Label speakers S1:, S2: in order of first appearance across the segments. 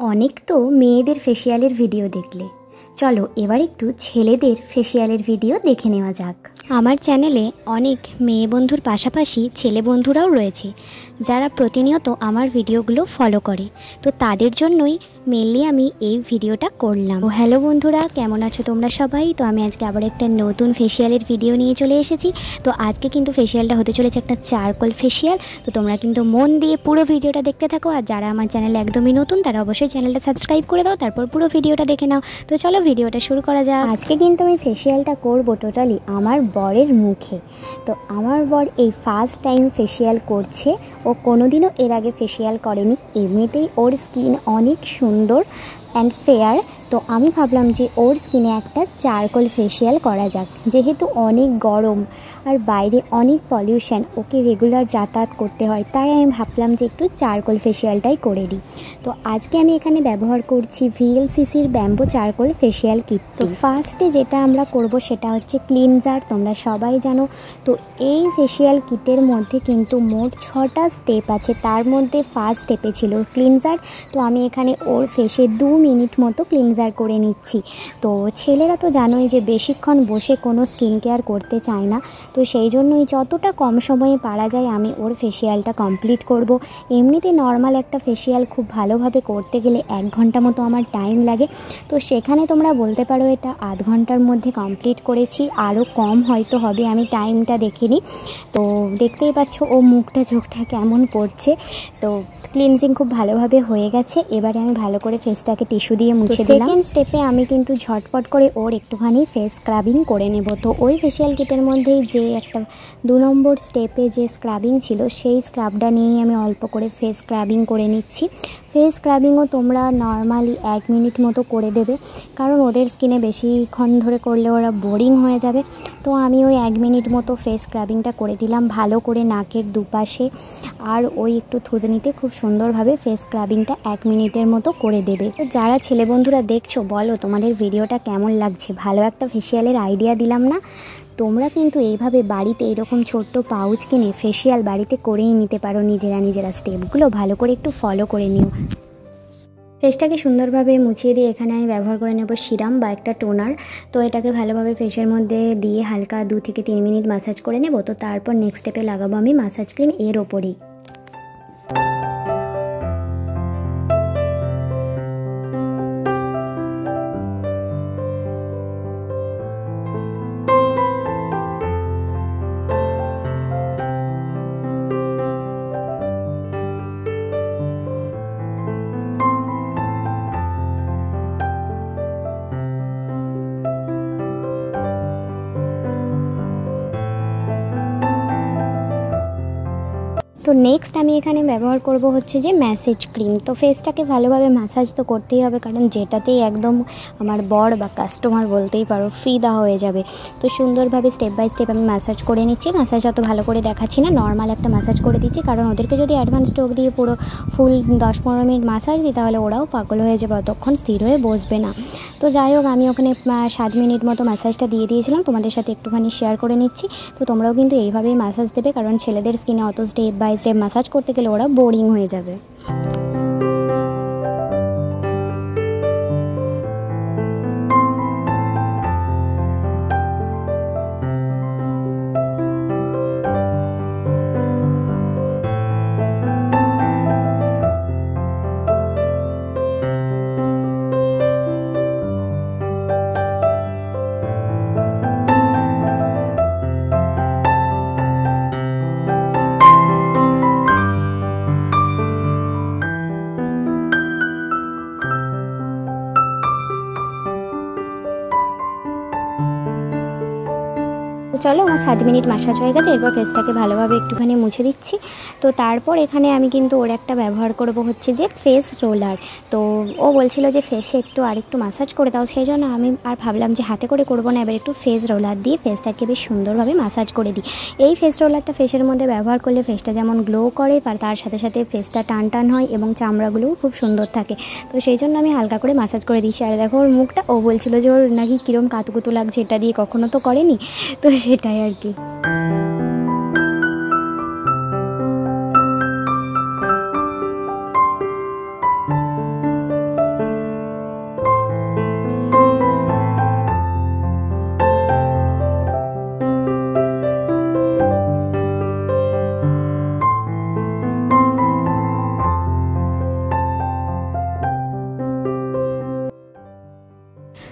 S1: অনেক তো মেয়েদের ফেসিয়ালের ভিডিও দেখলে, চলো এবার একটু ছেলেদের ফেসিয়ালের ভিডিও দেখে নেওয়া যাক। আমার চ্যানেলে অনেক মেয়ে বন্ধুর পাশাপাশি ছেলে বন্ধুরাও রয়েছে যারা প্রতিনিয়ত আমার ভিডিওগুলো ফলো করে, তো তাদের জন্যই মেনলি আমি এই ভিডিওটা করলাম। হ্যালো বন্ধুরা, কেমন আছো তোমরা সবাই? তো আমি আজকে আবার একটা নতুন ফেসিয়ালের ভিডিও নিয়ে চলে এসেছি। তো আজকে কিন্তু ফেসিয়ালটা হতে চলেছে একটা চারকোল ফেসিয়াল। তো তোমরা কিন্তু মন দিয়ে পুরো ভিডিওটা দেখতে থাকো, আর যারা আমার চ্যানেলে একদমই নতুন তারা অবশ্যই চ্যানেলটা সাবস্ক্রাইব করে দাও, তারপর পুরো ভিডিওটা দেখে নাও। তো চলো ভিডিওটা শুরু করা যাক। আজকে কিন্তু আমি ফেসিয়ালটা করব টোটালি আমার বরের মুখে। তো আমার বর এই ফার্স্ট টাইম ফেসিয়াল করছে, ও কোনোদিনও এর আগে ফেসিয়াল করেনি। এমনিতেই ওর স্কিন অনেক সুন্দর অ্যান্ড ফেয়ার, তো আমি ভাবলাম যে ওর স্কিনে একটা চারকোল ফেসিয়াল করা যাক। যেহেতু অনেক গরম আর বাইরে অনেক পলিউশন, ওকে রেগুলার যাতায়াত করতে হয়, তাই আমি ভাবলাম যে একটু চারকোল ফেসিয়ালটাই করে দিই। তো আজকে আমি এখানে ব্যবহার করছি VLCCর ব্যাম্বো চারকোল ফেসিয়াল কিট। তো ফার্স্টে যেটা আমরা করব সেটা হচ্ছে ক্লিনজার। তোমরা সবাই জানো, তো এই ফেসিয়াল কিটের মধ্যে কিন্তু মোট 6টা স্টেপ আছে, তার মধ্যে ফার্স্ট স্টেপে ছিল ক্লিনজার। তো আমি এখানে ওর ফেসে 2 মিনিট মতো ক্লিনজার করে নিচ্ছি। তো ছেলেরা তো জানোই যে বেশিক্ষণ বসে কোনো স্কিন কেয়ার করতে চায় না, তো সেই জন্যই যতটা কম সময়ে পারা যায় আমি ওর ফেসিয়ালটা কমপ্লিট করব। এমনিতে নর্মাল একটা ফেসিয়াল খুব ভালোভাবে করতে গেলে 1 ঘন্টা মতো আমার টাইম লাগে, তো সেখানে তোমরা বলতে পারো এটা আধ ঘন্টার মধ্যে কমপ্লিট করেছি, আরও কম হয়তো হবে, আমি টাইমটা দেখিনি। তো দেখতেই পাচ্ছ ও মুখটা চোখটা কেমন পড়ছে। তো ক্লিনজিং খুব ভালোভাবে হয়ে গেছে, এবারে আমি ভালো করে ফেসটাকে টিস্যু দিয়ে মুছে দিলাম। সেকেন্ড স্টেপে আমি কিন্তু ঝটপট করে ওর একটুখানি ফেস স্ক্রাবিং করে নেব। তো ওই ফেসিয়াল কিটের মধ্যেই যে একটা 2 নম্বর স্টেপে যে স্ক্রাবিং ছিল, সেই স্ক্রাবটা নিয়েই আমি অল্প করে ফেস স্ক্রাবিং করে নিচ্ছি। ফেস স্ক্রাবিংও তোমরা নর্মালি 1 মিনিট মতো করে দেবে, কারণ ওদের স্কিনে বেশিক্ষণ ধরে করলে ওরা বোরিং হয়ে যাবে। তো আমি ওই 1 মিনিট মতো ফেস স্ক্রাবিংটা করে দিলাম ভালো করে নাকের দুপাশে, আর ওই একটু থুতনিতে খুব সুন্দরভাবে ফেস স্ক্রাবিংটা 1 মিনিটের মতো করে দেবে। তো যারা ছেলে বন্ধুরা দেখছো, বলো তোমাদের ভিডিওটা কেমন লাগছে? ভালো একটা ফেসিয়ালের আইডিয়া দিলাম না? তোমরা কিন্তু এইভাবে বাড়িতে এরকম ছোট্ট পাউচ কিনে ফেসিয়াল বাড়িতে করেই নিতে পারো নিজেরা। স্টেপগুলো ভালো করে একটু ফলো করে নিও। ফেসটাকে সুন্দরভাবে মুছিয়ে দিয়ে এখানে আমি ব্যবহার করে নেব সিরাম বা একটা টোনার। তো এটাকে ভালোভাবে ফেসের মধ্যে দিয়ে হালকা 2 থেকে 3 মিনিট মাসাজ করে নেব। তো তারপর নেক্সট স্টেপে লাগাবো আমি মাসাজ ক্রিম এর ওপরেই। তো নেক্সট আমি এখানে ব্যবহার করব হচ্ছে যে ম্যাসেজ ক্রিম। তো ফেসটাকে ভালোভাবে ম্যাসাজ তো করতেই হবে, কারণ যেটাতেই একদম আমার বর বা কাস্টমার বলতেই পারো ফিদা হয়ে যাবে। তো সুন্দরভাবে স্টেপ বাই স্টেপ আমি ম্যাসাজ করে নিচ্ছি। ম্যাসাজ অত ভালো করে দেখাচ্ছি না, নর্মাল একটা ম্যাসাজ করে দিচ্ছি, কারণ ওদেরকে যদি অ্যাডভান্স স্ট্রোক দিয়ে পুরো ফুল 10-15 মিনিট ম্যাসাজ দিই তাহলে ওরাও পাগল হয়ে যাবে, অতক্ষণ স্থির হয়ে বসবে না। তো যাই হোক, আমি ওখানে 7 মিনিট মতো ম্যাসাজটা দিয়ে দিয়েছিলাম, তোমাদের সাথে একটুখানি শেয়ার করে নিচ্ছি। তো তোমরাও কিন্তু এইভাবেই ম্যাসাজ দেবে, কারণ ছেলেদের স্কিনে অত স্টেপ বাই স্টেপ ম্যাসাজ করতে গেলে ওরা বোরিং হয়ে যাবে। চলো আমার 7 মিনিট ম্যাসাজ হয়ে গেছে, এরপর ফেসটাকে ভালোভাবে একটুখানি মুছে দিচ্ছি। তো তারপর এখানে আমি কিন্তু ওর একটা ব্যবহার করব হচ্ছে যে ফেস রোলার। তো ও বলছিল যে ফেসে আরেকটু ম্যাসাজ করে দাও, সেই জন্য আমি আর ভাবলাম যে হাতে করে করবো না, এবার একটু ফেস রোলার দিয়ে ফেসটাকে বেশ সুন্দরভাবে ম্যাসাজ করে দিই। এই ফেস রোলারটা ফেসের মধ্যে ব্যবহার করলে ফেসটা যেমন গ্লো করে, আর তার সাথে সাথে ফেসটা টান হয় এবং চামড়াগুলোও খুব সুন্দর থাকে। তো সেই জন্য আমি হালকা করে ম্যাসাজ করে দিচ্ছি। আর দেখো ওর মুখটা, ও বলছিল যে ওর নাকি কীরকম কাতুকুতু লাগছে, এটা দিয়ে কখনো তো করেনি, তো সেটাই আর কি।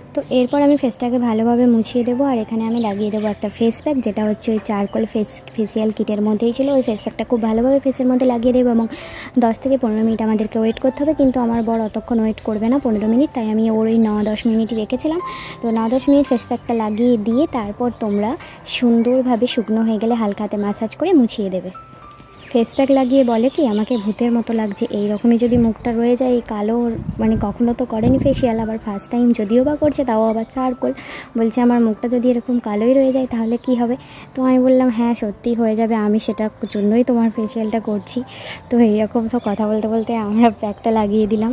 S1: তো এরপর আমি ফেসটাকে ভালোভাবে মুছিয়ে দেবো, আর এখানে আমি লাগিয়ে দেবো একটা ফেস প্যাক, যেটা হচ্ছে ওই চারকোল ফেসিয়াল কিটের মধ্যেই ছিল। ওই ফেস প্যাকটা খুব ভালোভাবে ফেসের মধ্যে লাগিয়ে দেবো এবং 10 থেকে 15 মিনিট আমাদেরকে ওয়েট করতে হবে। কিন্তু আমার বর অতক্ষণ ওয়েট করবে না, 15 মিনিট, তাই আমি ওর ওই 9-10 মিনিটই রেখেছিলাম। তো 9-10 মিনিট ফেস প্যাকটা লাগিয়ে দিয়ে তারপর তোমরা সুন্দরভাবে শুকনো হয়ে গেলে হালকা হাতে ম্যাসাজ করে মুছিয়ে দেবে। ফেস প্যাক লাগিয়ে বলে কি আমাকে ভূতের মতো লাগছে, এই রকমই যদি মুখটা রয়ে যায় এই কালো, মানে কখনো তো করেনি ফেসিয়াল, আবার ফার্স্ট টাইম যদিও বা করছে তাও আবার চারকোল, বলছে আমার মুখটা যদি এরকম কালোই রয়ে যায় তাহলে কি হবে। তো আমি বললাম হ্যাঁ সত্যি হয়ে যাবে, আমি সেটার জন্যই তোমার ফেসিয়ালটা করছি। তো এইরকম সব কথা বলতে বলতে আমরা প্যাকটা লাগিয়ে দিলাম।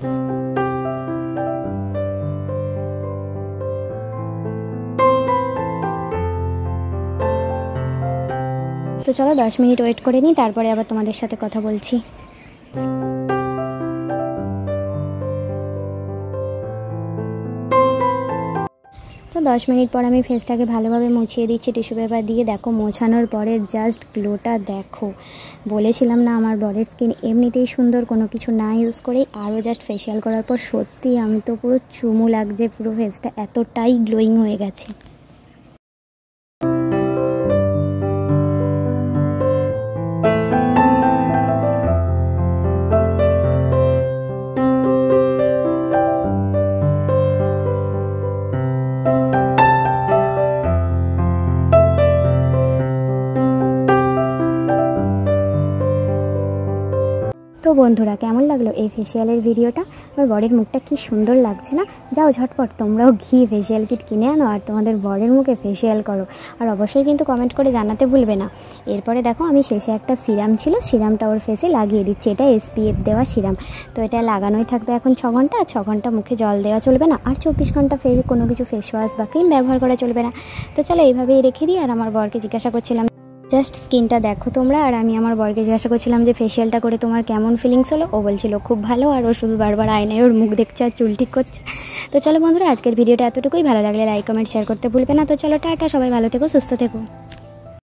S1: তো চলো 10 মিনিট ওয়েট করে নিই, তারপরে আবার তোমাদের সাথে কথা বলছি। তো 10 মিনিট পর আমি ফেসটাকে ভালোভাবে মুছিয়ে দিচ্ছি টিস্যু পেপার দিয়ে। দেখো মোছানোর পরে জাস্ট গ্লোটা দেখো, বলেছিলাম না আমার বডির স্কিন এমনিতেই সুন্দর, কোনো কিছু না ইউজ করেই, আরও জাস্ট ফেসিয়াল করার পর সত্যি আমি তো পুরো চুমু লাগছে, পুরো ফেসটা এতটাই গ্লোয়িং হয়ে গেছে। তো বন্ধুরা কেমন লাগলো এই ফেসিয়ালের ভিডিওটা? আমার বরের মুখটা কি সুন্দর লাগছে না? যাও ঝটপট তোমরাও ঘি ফেসিয়াল কিট কিনে আনো আর তোমাদের বরের মুখে ফেসিয়াল করো, আর অবশ্যই কিন্তু কমেন্ট করে জানাতে ভুলবে না। এরপরে দেখো আমি শেষে একটা সিরাম ছিল, সিরামটা ওর ফেসে লাগিয়ে দিচ্ছি। এটা SPF দেওয়া সিরাম, তো এটা লাগানোই থাকবে এখন 6 ঘন্টা। 6 ঘন্টা মুখে জল দেওয়া চলবে না, আর 24 ঘন্টা কোনো কিছু ফেস ওয়াশ বা ক্রিম ব্যবহার করা চলবে না। তো চলো এইভাবেই রেখে দিই। আর আমার বরকে জিজ্ঞাসা করছিলাম জাস্ট স্কিনটা দেখো তোমরা, আর আমি আমার বরকে জিজ্ঞাসা করছিলাম যে ফেসিয়ালটা করে তোমার কেমন ফিলিংস হলো। ও বলছিল খুব ভালো, আর ও শুধু বারবার আয়নায় ওর মুখ দেখছে আর চুল ঠিক করছে। তো চলো বন্ধুরা আজকের ভিডিওটা এতটুকুই, ভালো লাগলে লাইক কমেন্ট শেয়ার করতে ভুলবে না। তো চলো টাটা, সবাই ভালো থেকো, সুস্থ থেকো।